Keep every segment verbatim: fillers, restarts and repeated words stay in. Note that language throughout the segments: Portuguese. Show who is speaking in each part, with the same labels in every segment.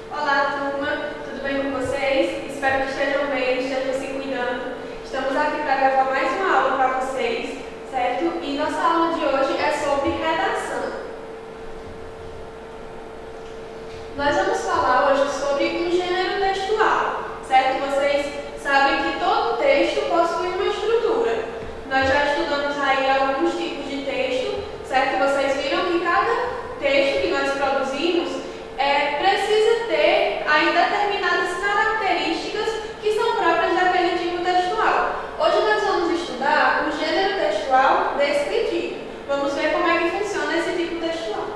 Speaker 1: Olá, turma! Tudo bem com vocês? Espero que estejam bem, estejam se cuidando. Estamos aqui para gravar mais uma aula para vocês, certo? E nossa aula de hoje é sobre redação. Nós vamos falar hoje sobre um gênero textual, certo? Vocês sabem que todo texto possui uma estrutura. Nós já estudamos aí alguns tipos de texto, certo? Vocês viram que cada texto que nós produzimos É, precisa ter aí determinadas características que são próprias daquele tipo textual. Hoje nós vamos estudar o gênero textual descritivo. Vamos ver como é que funciona esse tipo textual.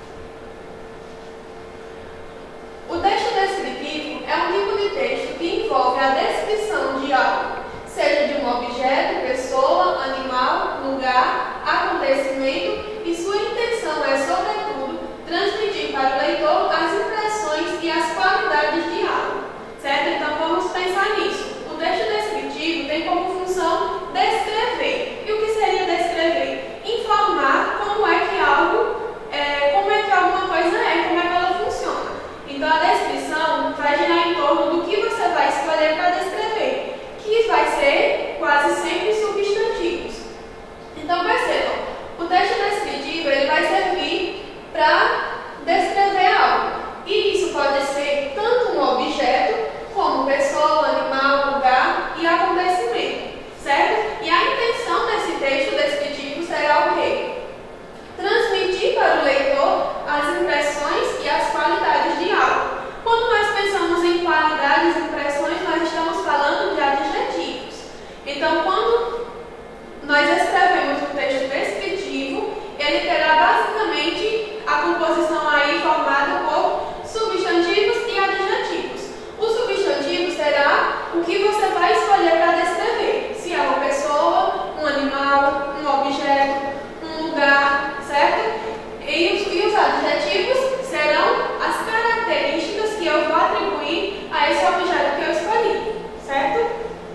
Speaker 1: O texto descritivo é um tipo de texto que envolve a descrição de algo, seja de um objeto, pessoa, animal, lugar, acontecimento, e sua intenção é, sobretudo, transmitir para o leitor as impressões e as qualidades de algo, certo? Então vamos pensar nisso. O texto descritivo tem como função descrever. E o que seria descrever? Informar como é que algo, é, como é que alguma coisa é, como é que ela funciona. Então a descrição vai girar em torno do que você vai escolher para descrever, que vai ser quase sempre substantivos. Então percebam, o texto descritivo ele vai servir para descrever algo. E isso pode ser tanto um objeto, como pessoa, animal, lugar e acontecimento, certo? E a intenção desse texto descritivo será o quê? Transmitir para o leitor as impressões e as qualidades de algo. Quando nós pensamos em qualidades e impressões, nós estamos falando de adjetivos. Então, quando nós escrevemos um texto descritivo, ele terá basicamente a composição aí formada por substantivos e adjetivos. O substantivo será o que você vai escolher para descrever. Se é uma pessoa, um animal, um objeto, um lugar, certo? E os, e os adjetivos serão as características que eu vou atribuir a esse objeto que eu escolhi, certo?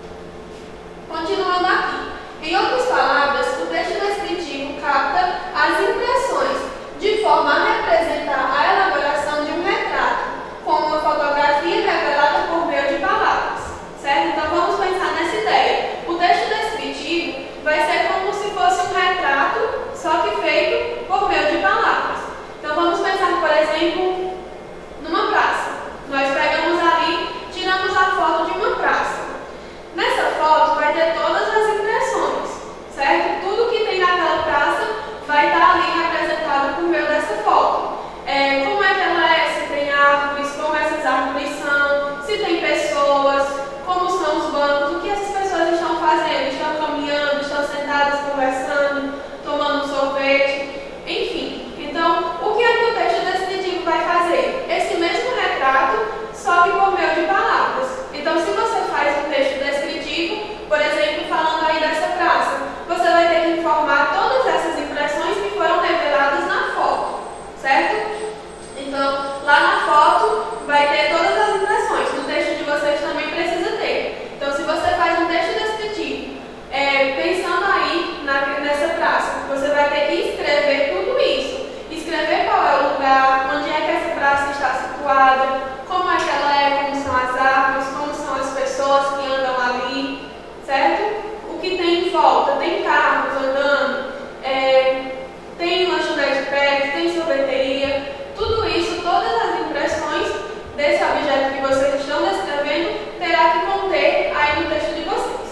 Speaker 1: Continuando aqui. Em outras palavras, o texto descritivo capta as impressões de forma a representar a elaboração de um retrato, como uma fotografia revelada por meio de palavras, certo? Então vamos pensar nessa ideia. O texto descritivo vai ser como se fosse um retrato, só que feito por meio de palavras. Então vamos pensar, por exemplo, numa praça. Nós pegamos ali, tiramos a foto de uma praça. Nessa foto vai ter todas as impressões, certo? Tudo que tem naquela praça vai estar ali representado por meio dessa foto. É, como é que ela é, se tem árvores, como essas árvores são, se tem pessoas, como são os bancos, o que essas pessoas estão fazendo, estão caminhando, estão sentadas conversando, tomando um sorvete, enfim. Então, o que é que o texto descritivo vai fazer? Esse mesmo retrato, só que por meio de palavras. Então, se você faz um texto descritivo, por exemplo, falando aí dessa praça, você vai ter que informar todas essas impressões que foram reveladas na foto, certo? Então, lá na foto vai ter todas as impressões. No texto de vocês também precisa ter. Então, se você faz um texto descritivo, é, pensando aí na, nessa praça, você vai ter que escrever tudo isso. Escrever qual é o lugar, onde é que essa praça está situada, como é que ela é, como são as árvores, como são as pessoas que andam ali, certo? O que tem em volta, tem carros andando, é, tem lanchonete perto, tem sorveteria, tudo isso, todas as impressões desse objeto que vocês estão descrevendo, terá que conter aí no texto de vocês.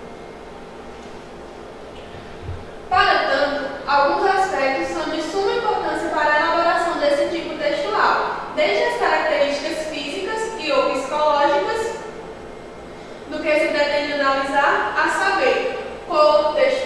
Speaker 1: Para tanto, alguns aspectos são de suma importância para a elaboração desse tipo textual, desde as características físicas e ou psicológicas do que se pretende analisar, a saber, cor, textura,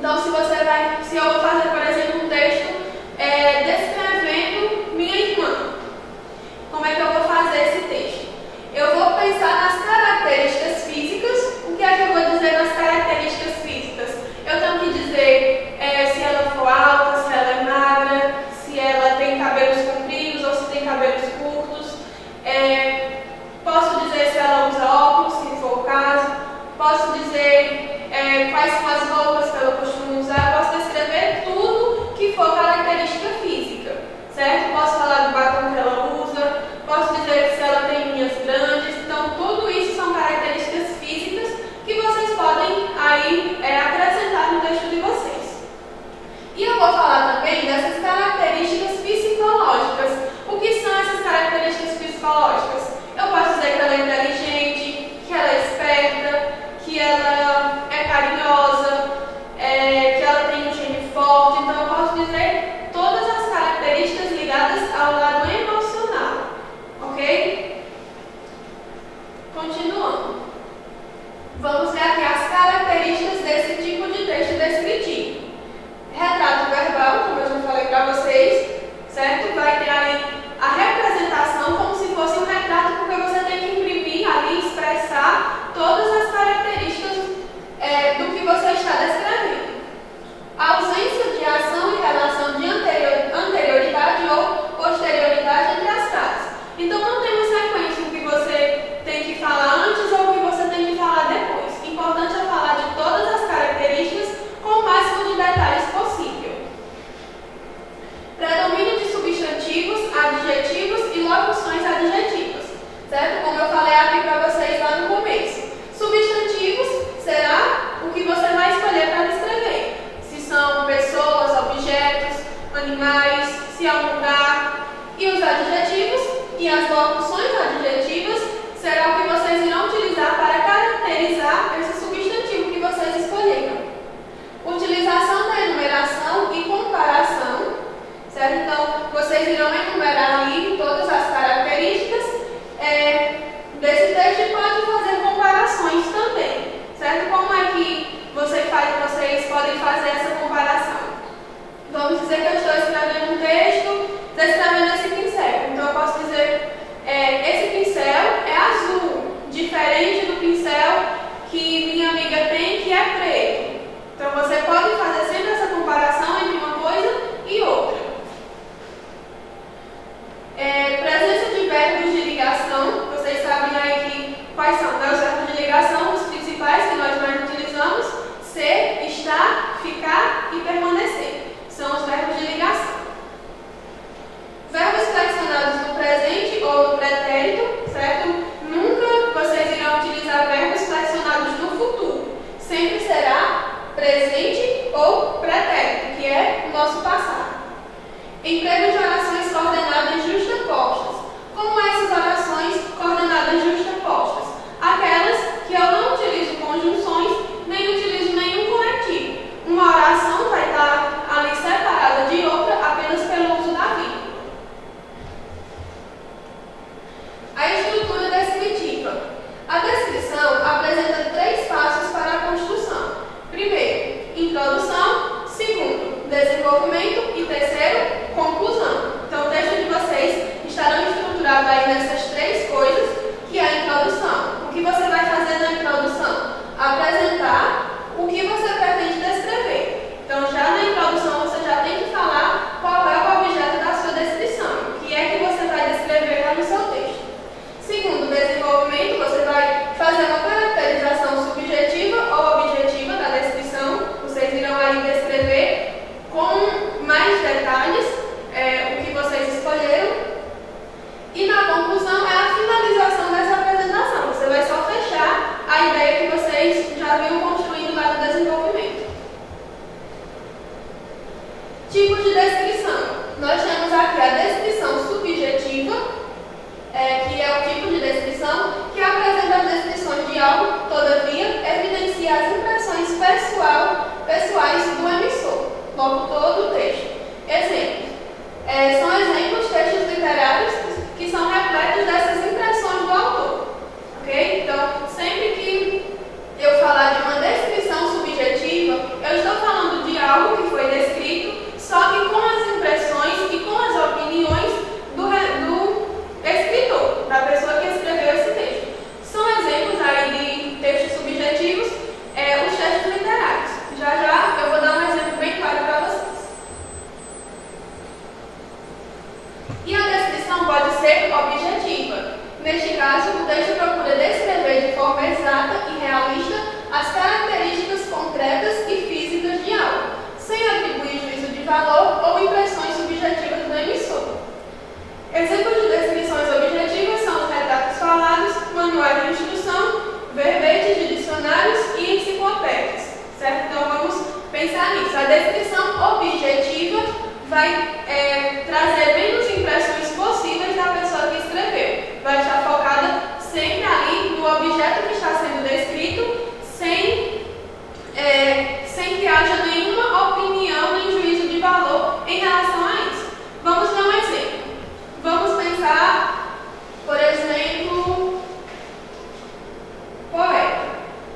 Speaker 1: Então, se você vai, se eu vou fazer, por exemplo, um texto é, descrevendo minha irmã, como é que eu vou fazer esse texto? Eu vou pensar nas características físicas. O que é que eu vou dizer nas características físicas? Eu tenho que dizer é, se ela for alta, se ela é magra, se ela tem cabelos compridos ou se tem cabelos curtos. É, posso dizer se ela usa óculos, se for o caso. Posso dizer é, quais são as roupas que ela costuma usar. Posso descrever tudo que for característica física, certo? Posso falar do batom que ela usa. Posso dizer se ela tem unhas grandes. Então, tudo isso são características físicas que vocês podem aí é, acrescentar no texto de vocês. E eu vou falar também dessas características psicológicas. O que são essas características psicológicas? Eu posso dizer que ela é inteligente, que ela é esperta, que ela é carinhosa, é, que ela tem um gene forte. Então, eu posso dizer todas as características ligadas ao lado emocional, ok? Continuando. Vamos ver aqui as características desse tipo de texto descritivo. Retrato verbal, como eu já falei para vocês, certo? Vai ter aí a representação como se fosse um retrato, porque você tem que imprimir ali, expressar todas as características é, do que você está descrevendo. A ausência de ação e relação de anterior, anterioridade ou posterioridade entre as frases. Então, não tem uma sequência o que você tem que falar antes ou o que você tem que falar depois. O importante é falar de todas as características com o máximo de detalhes possível. Predomínio de substantivos, adjetivos e locuções adjetivas, certo? Como eu falei aqui para vocês lá no começo. Substantivos será o que você vai escolher para descrever. Se são pessoas, objetos, animais, se é um lugar. E os adjetivos e as locuções adjetivas será o que vocês irão utilizar para caracterizar esse substantivo que vocês escolheram. Utilização da enumeração e comparação, certo? Então, vocês irão enumerar ali todas as características é, desse texto e pode fazer comparações também, certo? Como é que você faz, vocês podem fazer essa comparação? Vamos dizer que eu estou escrevendo um texto, descrevendo esse pincel. Então, eu posso dizer, é, esse pincel é azul, diferente do pincel que minha amiga tem, que é preto. Então, você pode fazer sempre essa comparação entre uma coisa e outra. É, presença de verbos de ligação. Vocês sabem aí que, quais são, né? Os verbos de ligação, os principais que nós mais utilizamos: ser, estar, ficar e permanecer. São os verbos de ligação. Verbos flexionados no presente ou no pretérito, certo? Nunca vocês irão utilizar verbos flexionados no futuro. Sempre será presente ou pretérito, que é o nosso passado. Emprego de orações coordenadas justapostas. Como essas orações coordenadas justapostas? Aquelas que eu não utilizo conjunções, nem utilizo nenhum conectivo. Uma oração vai estar ali separada de outra apenas pelo uso da vírgula. A estrutura descritiva. A descrição apresenta três passos para a construção. Primeiro, introdução. Segundo, desenvolvimento. E terceiro, conclusão. Então, o texto de vocês estarão estruturados aí nessas três coisas, que é a introdução. O que você vai fazer na introdução? Apresentar o que você pretende descrever. Então, já na introdução, você já tem que falar qual é o objeto da sua descrição, o que é que você vai descrever lá no seu texto. Segundo, desenvolvimento, você vai fazer uma caracterização subjetiva ou objetiva da descrição. Vocês irão aí descrever com mais detalhes é, o que vocês escolheram. E na conclusão é a finalização dessa apresentação. Você vai só fechar a ideia que vocês já vinham construindo lá no desenvolvimento. Tipos de descrição. Nós temos aqui a descrição subjetiva, é, que é o tipo de descrição que apresenta as descrições de algo, todavia, evidencia as impressões pessoal, pessoais do emissor. Locutor do texto. Exemplos. É, são exemplos textos literários que são repletos dessas impressões do autor. Ok? Então, sempre que eu falar de uma descrição subjetiva, eu estou falando certo? Então vamos pensar nisso. A descrição objetiva vai é, trazer menos impressões possíveis da pessoa que escreveu. Vai estar focada sempre ali no objeto que está sendo descrito, sem, é, sem que haja nenhuma opinião nem juízo de valor em relação a isso. Vamos dar um exemplo. Vamos pensar, por exemplo, poeta.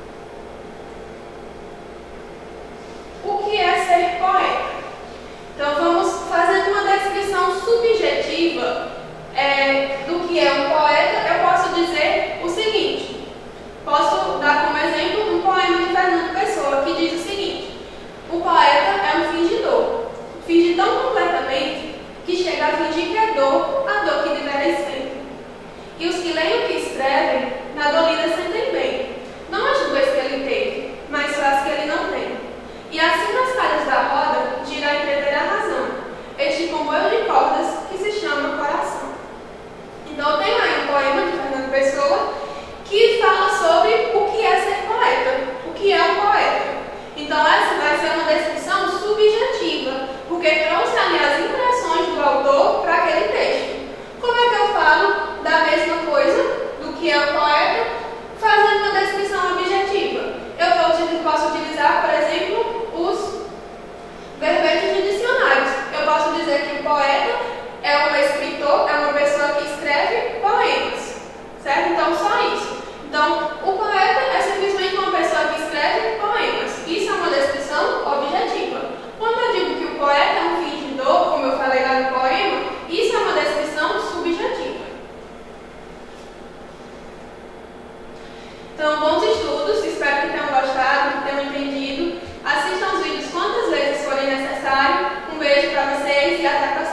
Speaker 1: O que é ser poeta? Então vamos fazer uma descrição subjetiva é, do que é um poeta. Eu posso dizer o seguinte, posso dar como exemplo um poema de Fernando Pessoa, que diz o seguinte: o poeta é um fingidor, finge tão completamente que chega a fingir que é dor, a dor que deveria ser. E os que leem o que escrevem, na dolida sentem bem, não as dores que ele teve, mas só as que ele não tem. E assim nas falhas da roda, gira a entender a razão, este comboio de cordas que se chama coração. Então eu tenho aí um poema de Fernando Pessoa que fala sobre o que é ser poeta, o que é um poeta. Então essa vai ser uma descrição subjetiva, porque trouxe ali as impressões do autor para aquele texto. Como é que eu falo da mesma coisa, do que é um poeta, fazendo uma descrição objetiva? Eu posso utilizar, por exemplo, os verbetes de dicionários. Eu posso dizer que o poeta é um escritor, é uma pessoa que escreve poemas, certo? Então, só isso. Então, o poeta é simplesmente uma pessoa que escreve poemas. Isso é uma descrição objetiva. Quando eu digo que o poeta é um fingidor, como eu falei lá no poema, isso é uma descrição subjetiva. Então, bons estudos, espero que tenham gostado, que tenham entendido. Assistam os vídeos quantas vezes forem necessário. Um beijo para vocês e até a próxima.